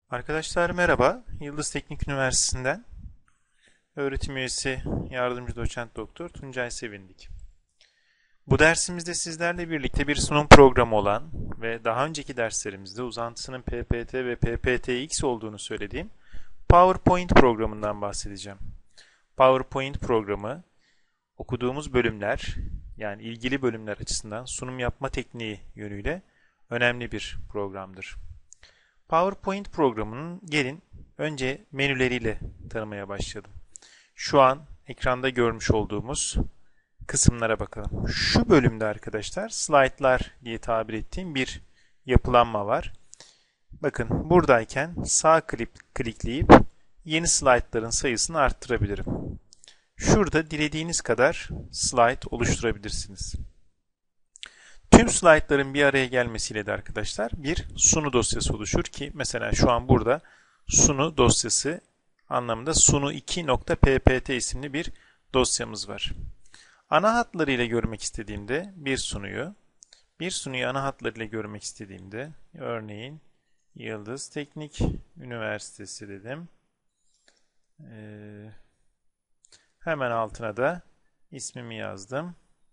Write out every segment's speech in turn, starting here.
Arkadaşlar merhaba. Yıldız Teknik Üniversitesi'nden öğretim üyesi yardımcı doçent doktor Tuncay Sevindik. Bu dersimizde sizlerle birlikte bir sunum programı olan ve daha önceki derslerimizde uzantısının PPT ve PPTX olduğunu söylediğim PowerPoint programından bahsedeceğim. PowerPoint programı okuduğumuz bölümler, yani ilgili bölümler açısından sunum yapma tekniği yönüyle önemli bir programdır. PowerPoint programının gelin önce menüleriyle tanımaya başlayalım. Şu an ekranda görmüş olduğumuz kısımlara bakalım. Şu bölümde arkadaşlar slaytlar diye tabir ettiğim bir yapılanma var. Bakın buradayken sağ klikleyip yeni slaytların sayısını arttırabilirim. Şurada dilediğiniz kadar slayt oluşturabilirsiniz. Tüm slaytların bir araya gelmesiyle de arkadaşlar bir sunu dosyası oluşur ki mesela şu an burada sunu dosyası anlamında sunu2.ppt isimli bir dosyamız var. Ana hatlarıyla görmek istediğimde bir sunuyu ana hatlarıyla görmek istediğimde örneğin Yıldız Teknik Üniversitesi dedim. Hemen altına da ismimi yazdım.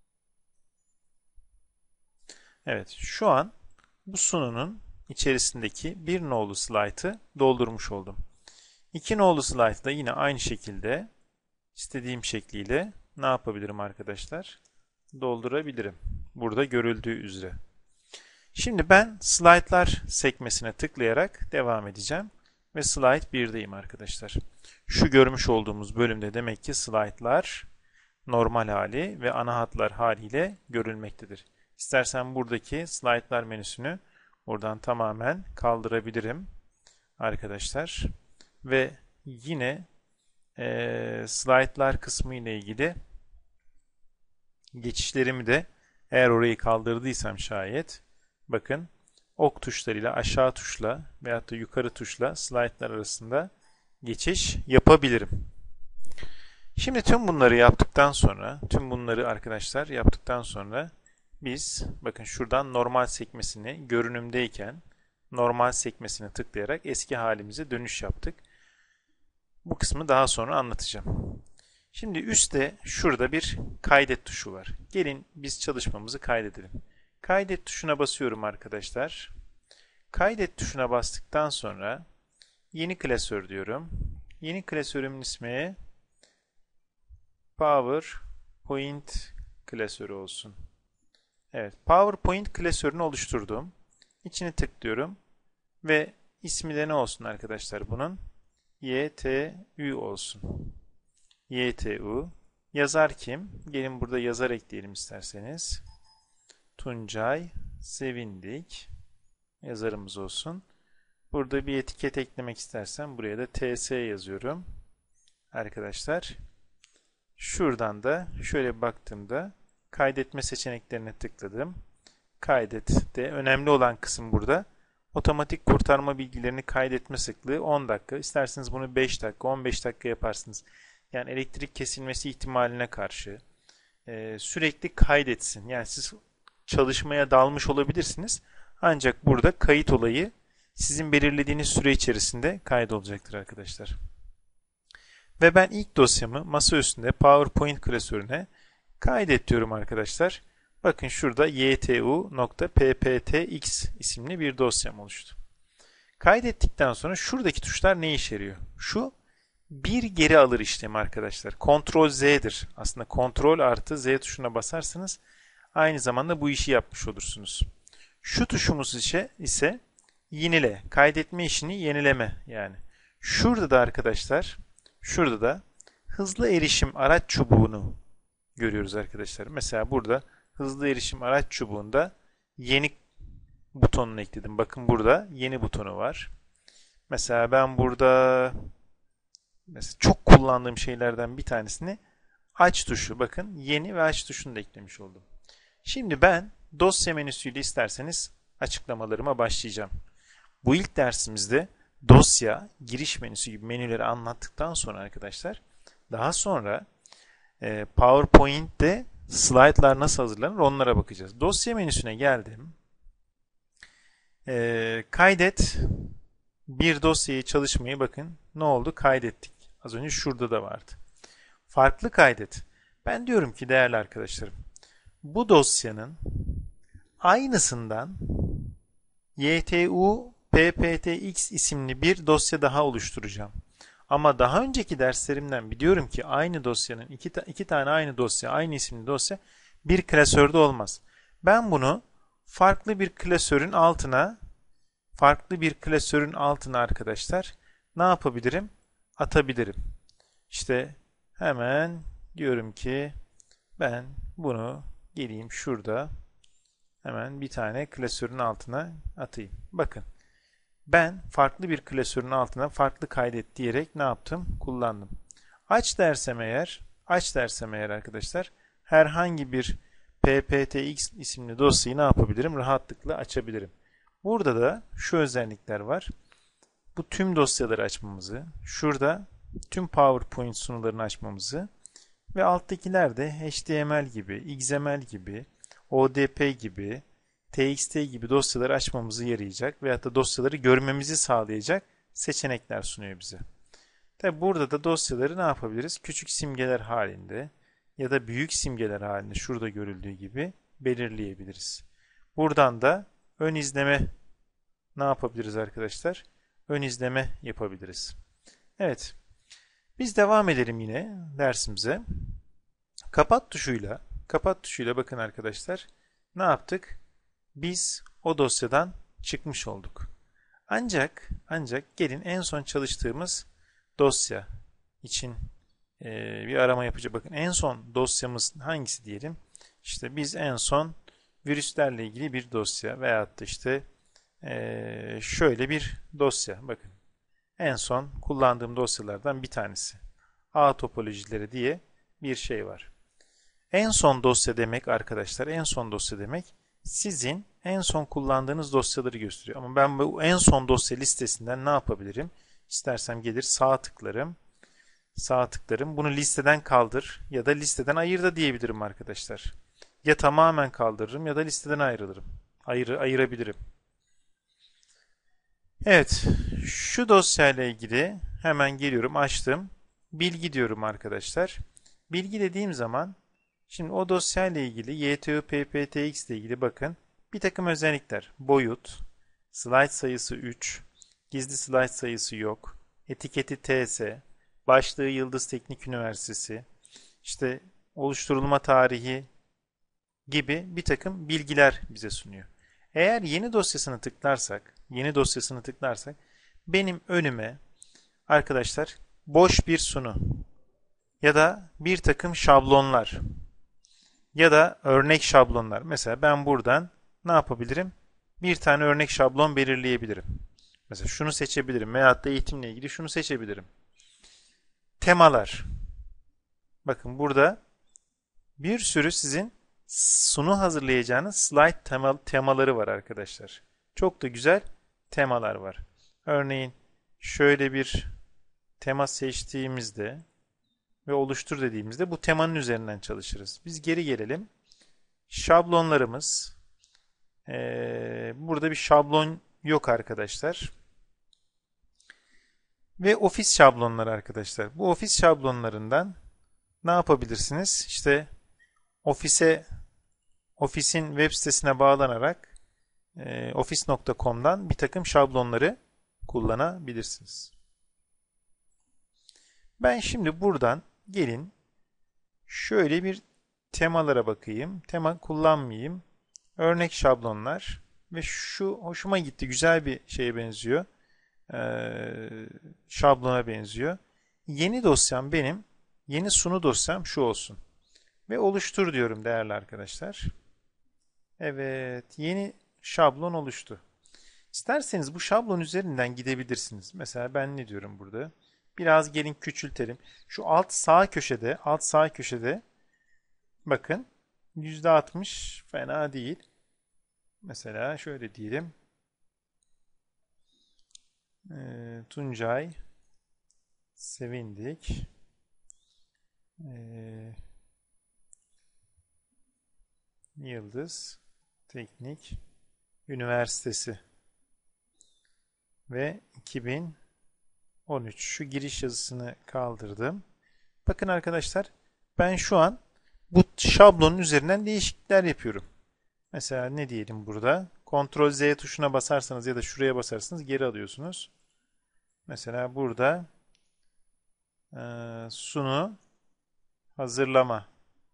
Evet, şu an bu sununun içerisindeki bir nolu slaytı doldurmuş oldum. 2 nolu slaytı da yine aynı şekilde istediğim şekliyle ne yapabilirim arkadaşlar? Doldurabilirim. Burada görüldüğü üzere. Şimdi ben slaytlar sekmesine tıklayarak devam edeceğim. Ve slide 1'deyim arkadaşlar. Şu görmüş olduğumuz bölümde demek ki slaytlar normal hali ve ana hatlar haliyle görülmektedir. İstersen buradaki slaytlar menüsünü buradan tamamen kaldırabilirim arkadaşlar. Ve yine slaytlar kısmı ile ilgili geçişlerimi de eğer orayı kaldırdıysam şayet bakın ok tuşlarıyla aşağı tuşla veyahut da yukarı tuşla slaytlar arasında geçiş yapabilirim. Şimdi tüm bunları arkadaşlar yaptıktan sonra biz bakın şuradan normal sekmesini görünümdeyken normal sekmesine tıklayarak eski halimize dönüş yaptık. Bu kısmı daha sonra anlatacağım. Şimdi üstte şurada bir kaydet tuşu var. Gelin biz çalışmamızı kaydedelim. Kaydet tuşuna basıyorum arkadaşlar. Kaydet tuşuna bastıktan sonra yeni klasör diyorum. Yeni klasörümün ismi PowerPoint klasörü olsun. Evet, PowerPoint klasörünü oluşturdum. İçine tıklıyorum ve ismi de ne olsun arkadaşlar bunun? YTÜ olsun. YTÜ. Yazar kim? Gelin burada yazar ekleyelim isterseniz. Tuncay Sevindik. Yazarımız olsun. Burada bir etiket eklemek istersem buraya da TS yazıyorum. Arkadaşlar. Şuradan da şöyle baktığımda kaydetme seçeneklerine tıkladım. Kaydette önemli olan kısım burada. Otomatik kurtarma bilgilerini kaydetme sıklığı 10 dakika. İsterseniz bunu 5 dakika, 15 dakika yaparsınız. Yani elektrik kesilmesi ihtimaline karşı sürekli kaydetsin. Yani siz çalışmaya dalmış olabilirsiniz. Ancak burada kayıt olayı sizin belirlediğiniz süre içerisinde kaydolacaktır arkadaşlar. Ve ben ilk dosyamı masa üstünde PowerPoint klasörüne kaydet diyorum arkadaşlar. Bakın şurada ytu.pptx isimli bir dosyam oluştu. Kaydettikten sonra şuradaki tuşlar ne işe yarıyor? Şu bir geri alır işlemi arkadaşlar. Ctrl Z'dir. Aslında Ctrl artı Z tuşuna basarsanız aynı zamanda bu işi yapmış olursunuz. Şu tuşumuz ise yenile. Kaydetme işini yenileme yani. Şurada da arkadaşlar şurada da hızlı erişim araç çubuğunu görüyoruz arkadaşlar. Mesela burada hızlı erişim araç çubuğunda yeni butonunu ekledim. Bakın burada yeni butonu var. Mesela ben burada çok kullandığım şeylerden bir tanesini aç tuşu. Bakın yeni ve aç tuşunu da eklemiş oldum. Şimdi ben dosya menüsüyle isterseniz açıklamalarıma başlayacağım. Bu ilk dersimizde dosya, giriş menüsü gibi menüleri anlattıktan sonra arkadaşlar daha sonra PowerPoint'te slaytlar nasıl hazırlanır onlara bakacağız. Dosya menüsüne geldim. Kaydet bir dosyayı çalışmayı bakın ne oldu? Kaydettik. Az önce şurada da vardı. Farklı kaydet. Ben diyorum ki değerli arkadaşlarım, bu dosyanın aynısından YTU PPTX isimli bir dosya daha oluşturacağım. Ama daha önceki derslerimden biliyorum ki aynı dosyanın iki tane aynı dosya, aynı isimli dosya bir klasörde olmaz. Ben bunu farklı bir klasörün altına arkadaşlar ne yapabilirim? Atabilirim. İşte hemen diyorum ki ben bunu geleyim şurada hemen bir tane klasörün altına atayım. Bakın ben farklı bir klasörün altına farklı kaydet diyerek ne yaptım? Kullandım. Aç dersem eğer arkadaşlar herhangi bir pptx isimli dosyayı ne yapabilirim? Rahatlıkla açabilirim. Burada da şu özellikler var. Bu tüm dosyaları açmamızı, şurada tüm PowerPoint sunularını açmamızı ve alttakiler de HTML gibi, XML gibi, ODP gibi, TXT gibi dosyaları açmamızı yarayacak veyahut da dosyaları görmemizi sağlayacak seçenekler sunuyor bize. Tabi burada da dosyaları ne yapabiliriz? Küçük simgeler halinde ya da büyük simgeler halinde şurada görüldüğü gibi belirleyebiliriz. Buradan da ön izleme ne yapabiliriz arkadaşlar? Ön izleme yapabiliriz. Evet. Biz devam edelim yine dersimize. Kapat tuşuyla bakın arkadaşlar. Ne yaptık? Biz o dosyadan çıkmış olduk. Ancak gelin en son çalıştığımız dosya için bir arama yapacağız. Bakın en son dosyamız hangisi diyelim? İşte biz en son virüslerle ilgili bir dosya veyahut da işte şöyle bir dosya. Bakın en son kullandığım dosyalardan bir tanesi. A topolojileri diye bir şey var. En son dosya demek arkadaşlar, en son dosya demek sizin en son kullandığınız dosyaları gösteriyor. Ama ben bu en son dosya listesinden ne yapabilirim? İstersem gelir sağ tıklarım. Bunu listeden kaldır ya da listeden ayır da diyebilirim arkadaşlar. Ya tamamen kaldırırım ya da listeden ayırabilirim. Evet, şu dosyayla ilgili hemen geliyorum, açtım. Bilgi diyorum arkadaşlar. Bilgi dediğim zaman şimdi o dosyayla ilgili YTU PPTX ile ilgili bakın bir takım özellikler. Boyut, slide sayısı 3, gizli slide sayısı yok, etiketi TS, başlığı Yıldız Teknik Üniversitesi, işte oluşturulma tarihi gibi bir takım bilgiler bize sunuyor. Eğer yeni dosyasını tıklarsak benim önüme arkadaşlar boş bir sunu ya da bir takım şablonlar ya da örnek şablonlar. Mesela ben buradan ne yapabilirim? Bir tane örnek şablon belirleyebilirim. Mesela şunu seçebilirim veyahut da eğitimle ilgili şunu seçebilirim. Temalar. Bakın burada bir sürü sizin sunu hazırlayacağınız slide temaları var arkadaşlar. Çok da güzel temalar var. Örneğin şöyle bir tema seçtiğimizde ve oluştur dediğimizde bu temanın üzerinden çalışırız. Biz geri gelelim. Şablonlarımız. Burada bir şablon yok arkadaşlar. Ve ofis şablonları arkadaşlar. Bu ofis şablonlarından ne yapabilirsiniz? İşte ofisin web sitesine bağlanarak office.com'dan bir takım şablonları kullanabilirsiniz. Ben şimdi buradan gelin şöyle bir temalara bakayım. Tema kullanmayayım. Örnek şablonlar ve şu hoşuma gitti. Güzel bir şeye benziyor. Şablona benziyor. Yeni sunu dosyam şu olsun. Ve oluştur diyorum değerli arkadaşlar. Evet, yeni şablon oluştu. İsterseniz bu şablon üzerinden gidebilirsiniz. Mesela ben ne diyorum burada? Biraz gelin küçültelim. Şu alt sağ köşede bakın %60 fena değil. Mesela şöyle diyelim. Tuncay Sevindik. Yıldız Teknik Üniversitesi ve 2013. Şu giriş yazısını kaldırdım. Bakın arkadaşlar, ben şu an bu şablonun üzerinden değişiklikler yapıyorum. Mesela ne diyelim burada? Ctrl Z tuşuna basarsanız ya da şuraya basarsanız geri alıyorsunuz. Mesela burada sunu hazırlama.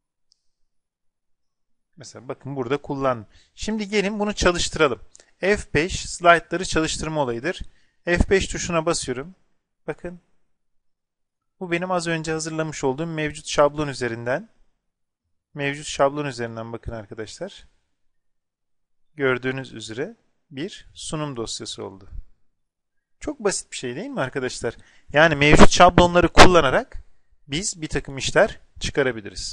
Mesela bakın burada kullandım. Şimdi gelin bunu çalıştıralım. F5 slaytları çalıştırma olayıdır. F5 tuşuna basıyorum. Bakın. Bu benim az önce hazırlamış olduğum mevcut şablon üzerinden. Mevcut şablon üzerinden bakın arkadaşlar. Gördüğünüz üzere bir sunum dosyası oldu. Çok basit bir şey değil mi arkadaşlar? Yani mevcut şablonları kullanarak biz bir takım işler çıkarabiliriz.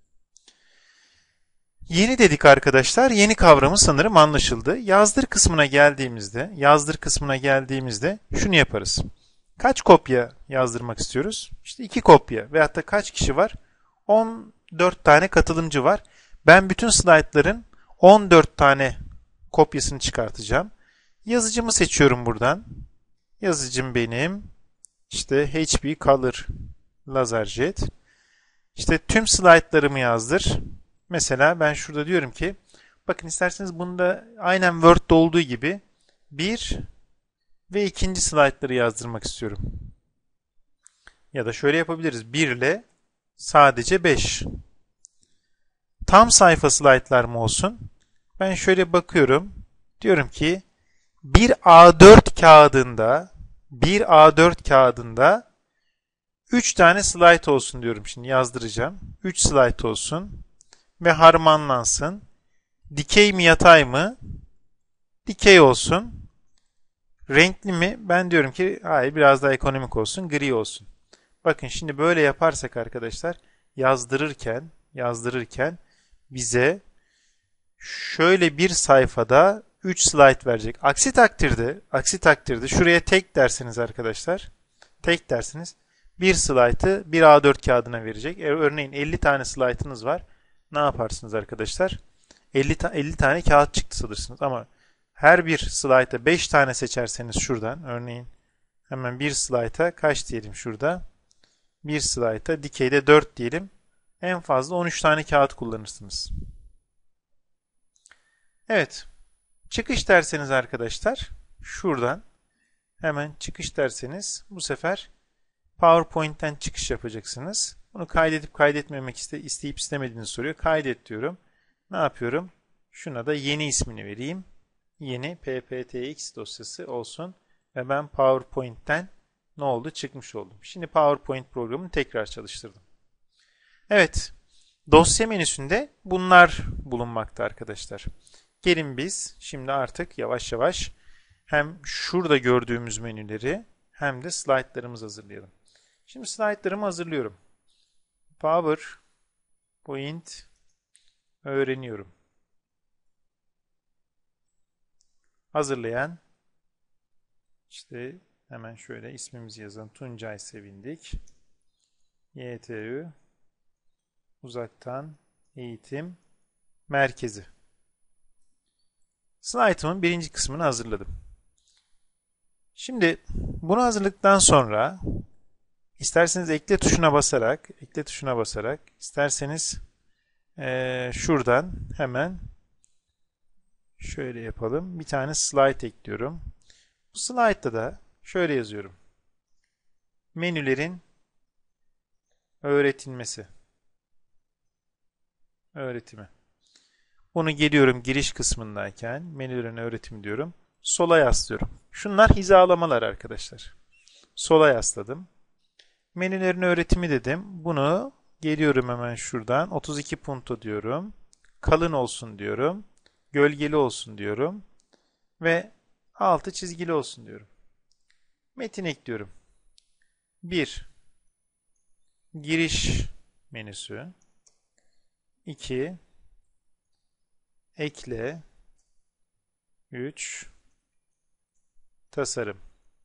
Yeni dedik arkadaşlar. Yeni kavramı sanırım anlaşıldı. Yazdır kısmına geldiğimizde şunu yaparız. Kaç kopya yazdırmak istiyoruz? İşte 2 kopya. Veyahut da kaç kişi var? 14 tane katılımcı var. Ben bütün slaytların 14 tane kopyasını çıkartacağım. Yazıcımı seçiyorum buradan. Yazıcım benim. İşte HP Color LaserJet. İşte tüm slaytlarımı yazdır. Mesela ben şurada diyorum ki, bakın isterseniz bunda aynen Word'de olduğu gibi 1 ve 2. slaytları yazdırmak istiyorum. Ya da şöyle yapabiliriz. 1 ile sadece 5. Tam sayfa slaytlar mı olsun? Ben şöyle bakıyorum. Diyorum ki bir A4 kağıdında 3 tane slayt olsun diyorum. Şimdi yazdıracağım. 3 slayt olsun ve harmanlansın. Dikey mi yatay mı? Dikey olsun. Renkli mi? Ben diyorum ki hayır, biraz daha ekonomik olsun, gri olsun. Bakın şimdi böyle yaparsak arkadaşlar yazdırırken bize şöyle bir sayfada 3 slide verecek. Aksi takdirde şuraya tek derseniz arkadaşlar, tek dersiniz bir slaytı bir A4 kağıdına verecek. Örneğin 50 tane slaytınız var. Ne yaparsınız arkadaşlar? 50 tane kağıt çıktısı alırsınız ama her bir slayta 5 tane seçerseniz şuradan, örneğin hemen bir slayta kaç diyelim şurada? Bir slayta dikeyde 4 diyelim. En fazla 13 tane kağıt kullanırsınız. Evet. Çıkış derseniz arkadaşlar şuradan hemen çıkış derseniz bu sefer PowerPoint'ten çıkış yapacaksınız. Bunu kaydedip kaydetmemek isteyip istemediğinizi soruyor. Kaydet diyorum. Ne yapıyorum? Şuna da yeni ismini vereyim. Yeni PPTX dosyası olsun. Ve ben PowerPoint'ten ne oldu? Çıkmış oldum. Şimdi PowerPoint programını tekrar çalıştırdım. Evet. Dosya menüsünde bunlar bulunmakta arkadaşlar. Gelin biz şimdi artık yavaş yavaş hem şurada gördüğümüz menüleri hem de slaytlarımızı hazırlayalım. Şimdi slaytlarımı hazırlıyorum. PowerPoint öğreniyorum. Hazırlayan, işte hemen şöyle ismimizi yazalım. Tuncay Sevindik. YTÜ Uzaktan Eğitim Merkezi. Slaytımın birinci kısmını hazırladım. Şimdi bunu hazırladıktan sonra isterseniz ekle tuşuna basarak, isterseniz şuradan hemen şöyle yapalım. Bir tane slide ekliyorum. Bu slide'da da şöyle yazıyorum. Menülerin öğretilmesi. Öğretimi. Bunu geliyorum giriş kısmındayken menülerin öğretimi diyorum. Sola yaslıyorum. Şunlar hizalamalar arkadaşlar. Sola yasladım. Menülerin öğretimi dedim. Bunu geliyorum hemen şuradan. 32 punto diyorum. Kalın olsun diyorum. Gölgeli olsun diyorum. Ve altı çizgili olsun diyorum. Metin ekliyorum. 1. Giriş menüsü. 2. Ekle. 3. Tasarım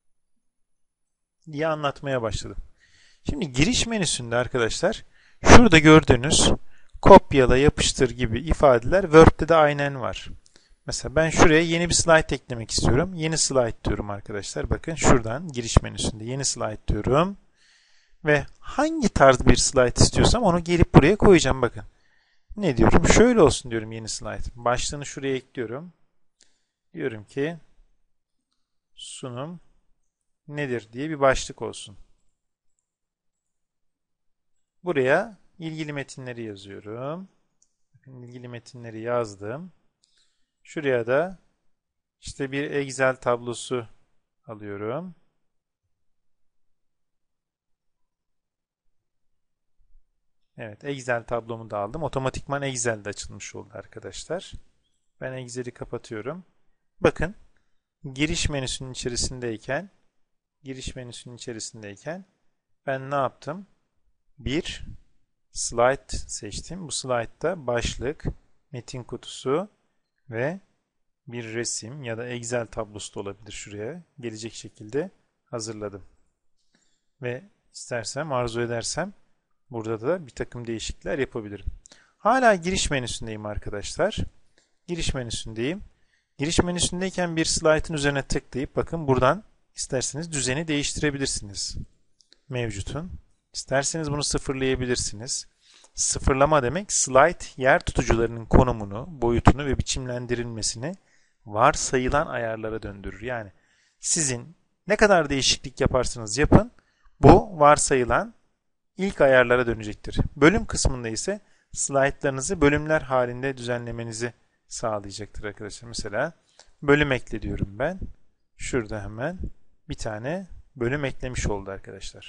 diye anlatmaya başladım. Şimdi giriş menüsünde arkadaşlar şurada gördüğünüz kopyala yapıştır gibi ifadeler Word'de de aynen var. Mesela ben şuraya yeni bir slide eklemek istiyorum. Yeni slide diyorum arkadaşlar. Bakın şuradan giriş menüsünde yeni slide diyorum. Ve hangi tarz bir slide istiyorsam onu gelip buraya koyacağım. Bakın. Ne diyorum? Şöyle olsun diyorum yeni slide. Başlığını şuraya ekliyorum. Diyorum ki sunum nedir diye bir başlık olsun. Buraya ilgili metinleri yazıyorum. Bakın ilgili metinleri yazdım. Şuraya da işte bir Excel tablosu alıyorum. Evet, Excel tablomu da aldım. Otomatikman Excel'de açılmış oldu arkadaşlar. Ben Excel'i kapatıyorum. Bakın, giriş menüsünün içerisindeyken ben ne yaptım? Bir slide seçtim. Bu slide'da başlık, metin kutusu ve bir resim ya da Excel tablosu da olabilir şuraya gelecek şekilde hazırladım. Ve istersem, arzu edersem burada da bir takım değişiklikler yapabilirim. Hala giriş menüsündeyim arkadaşlar. Giriş menüsündeyim. Giriş menüsündeyken bir slaytın üzerine tıklayıp bakın buradan isterseniz düzeni değiştirebilirsiniz. Mevcutun. İsterseniz bunu sıfırlayabilirsiniz. Sıfırlama demek slide yer tutucularının konumunu, boyutunu ve biçimlendirilmesini varsayılan ayarlara döndürür. Yani sizin ne kadar değişiklik yaparsanız yapın bu varsayılan ilk ayarlara dönecektir. Bölüm kısmında ise slaytlarınızı bölümler halinde düzenlemenizi sağlayacaktır arkadaşlar. Mesela bölüm ekle diyorum ben. Şurada hemen bir tane bölüm eklemiş oldu arkadaşlar.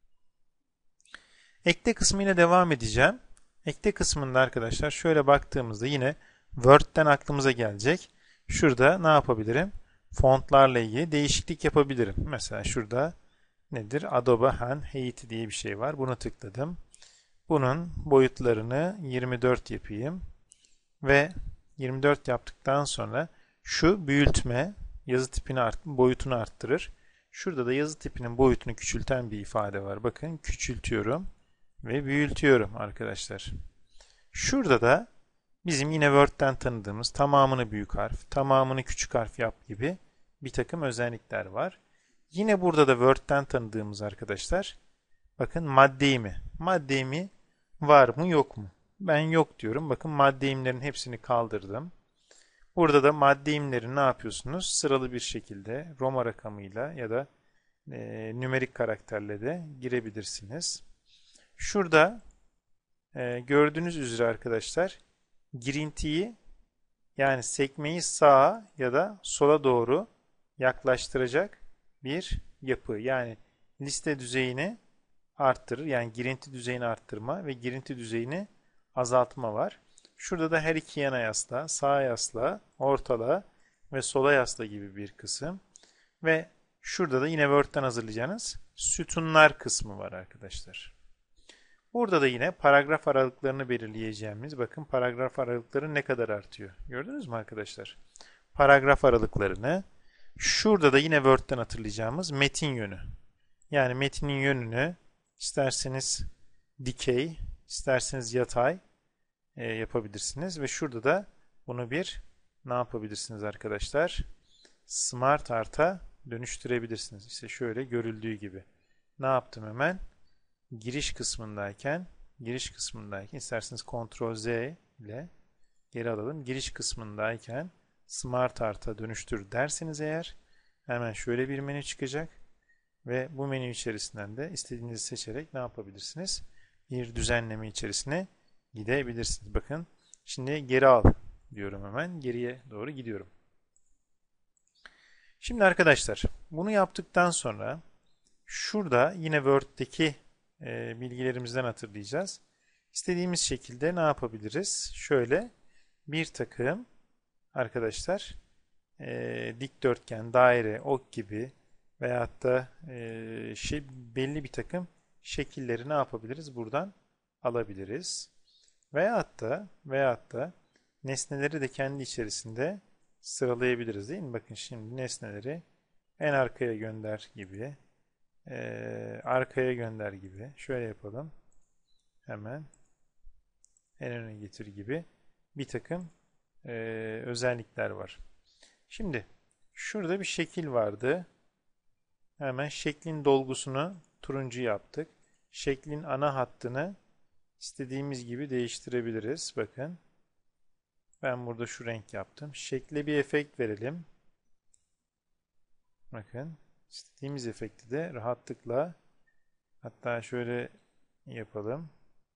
Ekle kısmıyla devam edeceğim. Ekle kısmında arkadaşlar şöyle baktığımızda yine Word'den aklımıza gelecek. Şurada ne yapabilirim? Fontlarla ilgili değişiklik yapabilirim. Mesela şurada nedir? Adobe Hand diye bir şey var. Bunu tıkladım. Bunun boyutlarını 24 yapayım. Ve 24 yaptıktan sonra şu büyütme yazı tipini boyutunu arttırır. Şurada da yazı tipinin boyutunu küçülten bir ifade var. Bakın küçültüyorum ve büyütüyorum arkadaşlar. Şurada da bizim yine Word'den tanıdığımız tamamını büyük harf, tamamını küçük harf yap gibi bir takım özellikler var. Yine burada da Word'den tanıdığımız arkadaşlar. Bakın maddeyi mi var mı yok mu? Ben yok diyorum. Bakın maddeimlerin hepsini kaldırdım. Burada da maddeimleri ne yapıyorsunuz? Sıralı bir şekilde Roma rakamıyla ya da nümerik karakterle de girebilirsiniz. Şurada gördüğünüz üzere arkadaşlar girintiyi yani sekmeyi sağa ya da sola doğru yaklaştıracak bir yapı. Yani liste düzeyini arttırır. Yani girinti düzeyini arttırma ve girinti düzeyini azaltma var. Şurada da her iki yana yasla, sağa yasla, ortala ve sola yasla gibi bir kısım. Ve şurada da yine Word'den hazırlayacağınız sütunlar kısmı var arkadaşlar. Burada da yine paragraf aralıklarını belirleyeceğimiz, bakın paragraf aralıkları ne kadar artıyor. Gördünüz mü arkadaşlar? Paragraf aralıklarını, şurada da yine Word'den hatırlayacağımız metin yönü. Yani metinin yönünü isterseniz dikey, isterseniz yatay yapabilirsiniz. Ve şurada da bunu bir ne yapabilirsiniz arkadaşlar? Smart Art'a dönüştürebilirsiniz. İşte şöyle görüldüğü gibi. Ne yaptım hemen? Giriş kısmındayken isterseniz Ctrl Z ile geri alalım. Giriş kısmındayken Smart Art'a dönüştür derseniz eğer hemen şöyle bir menü çıkacak ve bu menü içerisinden de istediğinizi seçerek ne yapabilirsiniz? Bir düzenleme içerisine gidebilirsiniz. Bakın şimdi geri al diyorum, hemen geriye doğru gidiyorum. Şimdi arkadaşlar bunu yaptıktan sonra şurada yine Word'deki bilgilerimizden hatırlayacağız. İstediğimiz şekilde ne yapabiliriz? Şöyle bir takım arkadaşlar dikdörtgen, daire, ok gibi veyahut da belli bir takım şekilleri ne yapabiliriz? Buradan alabiliriz. Veyahut da nesneleri de kendi içerisinde sıralayabiliriz değil mi? Bakın şimdi nesneleri en arkaya gönder gibi, arkaya gönder gibi. Şöyle yapalım. Hemen en öne getir gibi bir takım özellikler var. Şimdi şurada bir şekil vardı. Hemen şeklin dolgusunu turuncu yaptık. Şeklin ana hattını istediğimiz gibi değiştirebiliriz. Bakın. Ben burada şu renk yaptım. Şekle bir efekt verelim. Bakın. İstediğimiz efekti de rahatlıkla, hatta şöyle yapalım.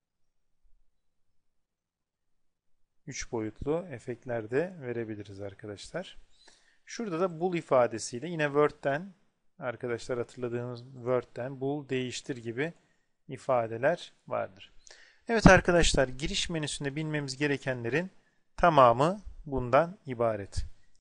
3 boyutlu efektler de verebiliriz arkadaşlar. Şurada da bool ifadesiyle yine Word'den, arkadaşlar hatırladığınız Word'den bool değiştir gibi ifadeler vardır. Evet arkadaşlar, giriş menüsünde bilmemiz gerekenlerin tamamı bundan ibaret.